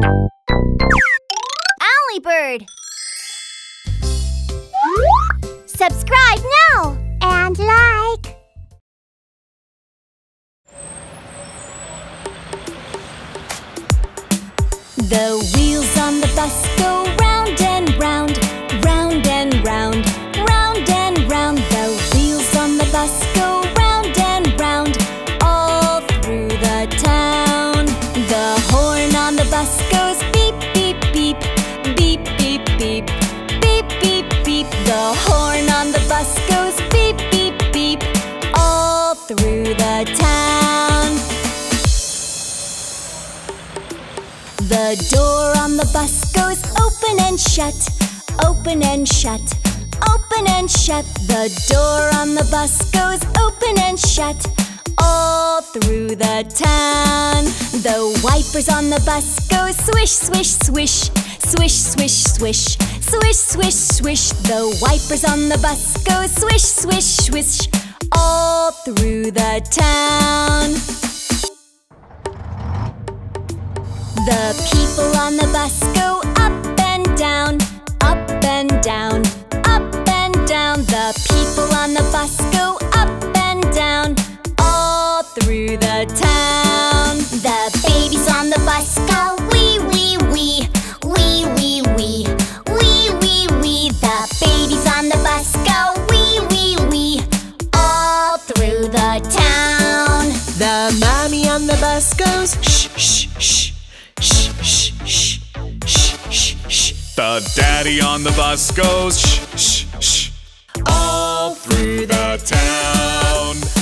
OwlyBird. Subscribe now and like. The wheels on the bus go round and round, round and round, round and round. The wheels on the bus go round and round, all through the town. The horn on the bus goes beep, beep, beep, beep, beep, beep, beep, beep, beep. The horn on the bus goes beep, beep, beep, all through the town. The door on the bus goes open and shut, open and shut, open and shut. The door on the bus goes open and shut, all through the town. The wipers on the bus go swish, swish, swish, swish, swish, swish, swish, swish, swish. The wipers on the bus go swish, swish, swish, all through the town. The people on the bus go up and down, up and down, up and down. The people on the bus go up and down, all through the town. The babies on the bus go wee, wee, wee, wee, wee, wee, wee, wee, wee. The babies on the bus go wee, wee, wee, all through the town. The mommy on the bus goes shh, shh, shh. Shh, shh, shh, shh, shh, shh. The daddy on the bus goes shh, shh, shh, all through the town.